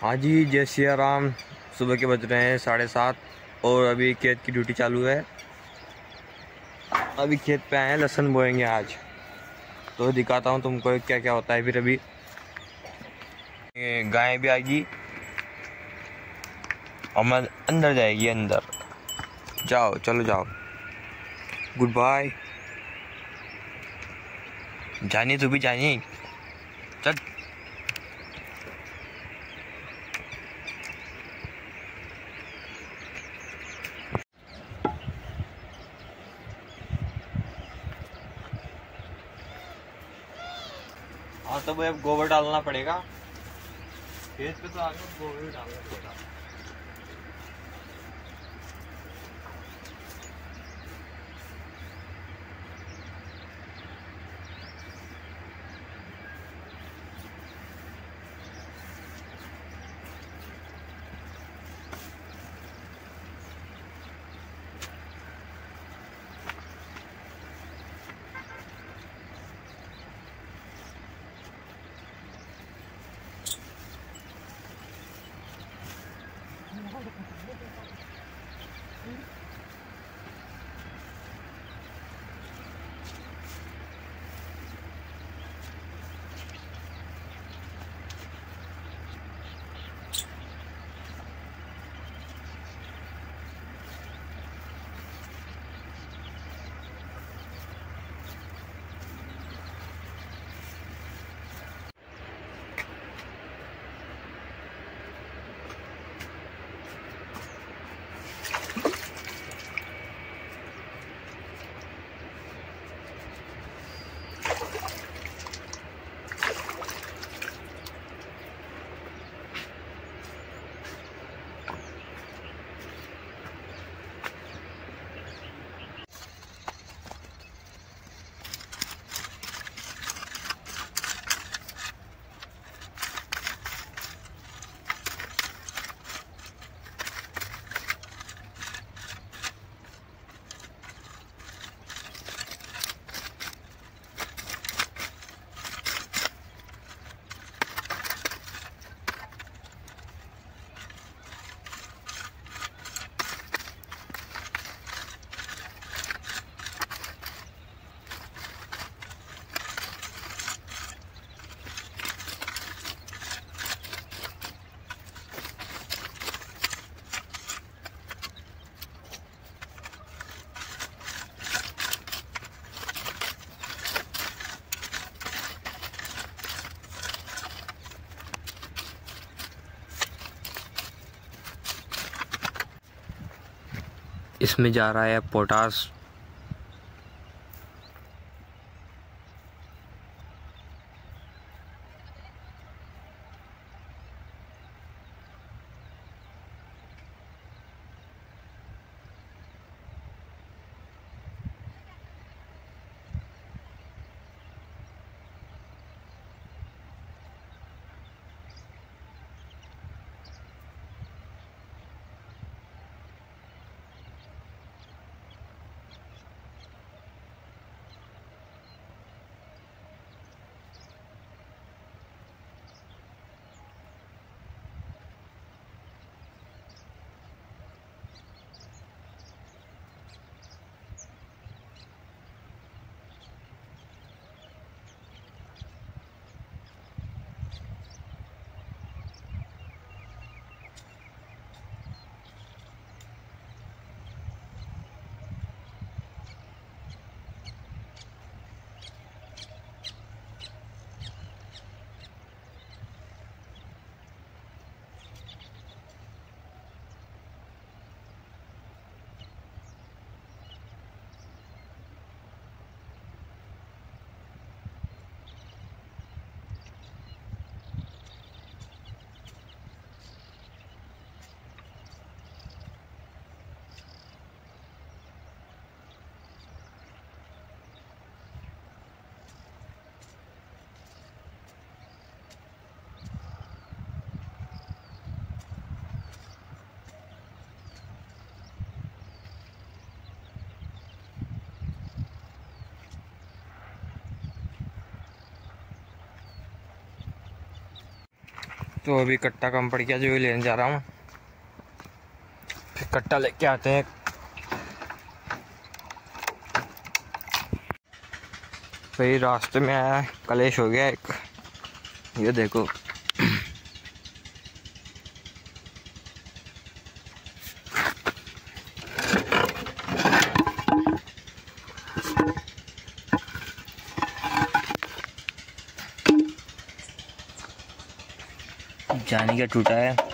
हाँ जी, जय सिया राम। सुबह के बज रहे हैं 7:30 और अभी खेत की ड्यूटी चालू है। अभी खेत पे आए हैं, लहसुन बोएंगे आज। तो दिखाता हूँ तुमको क्या क्या होता है। फिर अभी गाय भी आएगी और मैं अंदर जाएगी। अंदर जाओ, चलो जाओ, गुड बाय। जानी तू भी जानी, चल। हाँ तो भाई अब गोबर डालना पड़ेगा। खेत पे तो आगे गोबर भी डालना पड़ेगा। इसमें जा रहा है पोटास। तो अभी कट्टा कम पड़ गया, जो ये लेने जा रहा हूँ, फिर कट्टा लेके आते हैं। भाई रास्ते में आया कलेश हो गया एक, ये देखो। जानी का टूटा है।